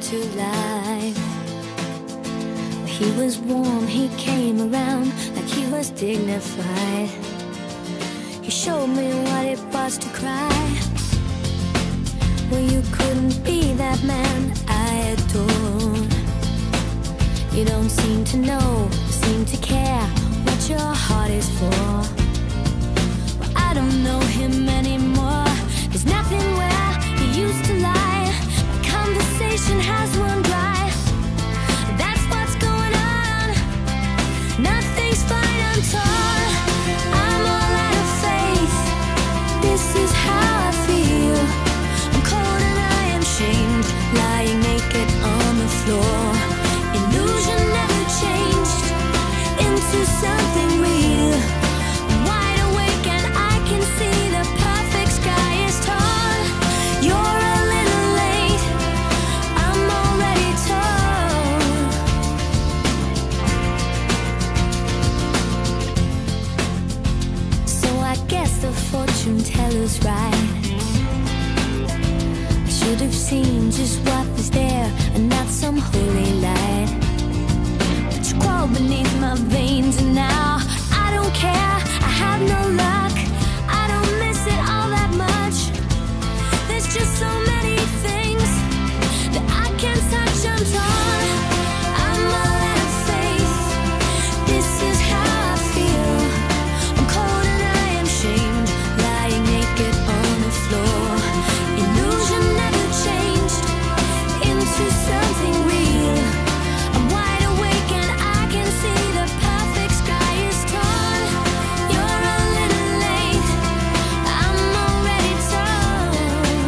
to life. He was warm, he came around like he was dignified. He showed me what it was to cry. Well, you couldn't be that man I adored. You don't seem to know, seem to care what your heart is for. Well, I don't know him anymore. There's nothing where he used to lie. My conversation has run dry. That's what's going on. Nothing's fine, I'm torn. I'm all out of faith. This is how I feel. I'm cold and I am shamed, lying naked on the floor. Illusion never changed into something real. I'm wide awake and I can see the perfect sky is torn. You're a little late, I'm already torn. So I guess the fortune teller's right. I should have seen just what was there and not some holy light. But you crawl beneath my veins and now I don't care, I have no luck. I don't miss it all that much. There's just so many things that I can't touch, I'm torn. I'm all out of faith. This is how I feel. I'm cold and I am shamed, lying naked on the floor. Illusion never changed into something real. I'm wide awake and I can see the perfect sky is torn. You're a little late, I'm already torn.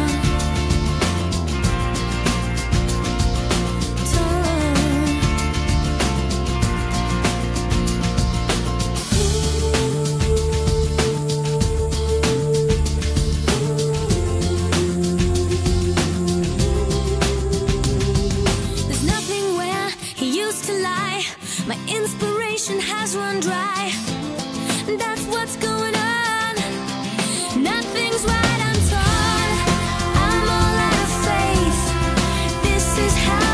There's nothing where he used to lie. My inspiration has run dry. That's what's going on. Nothing's right, I'm torn. I'm all out of faith. This is how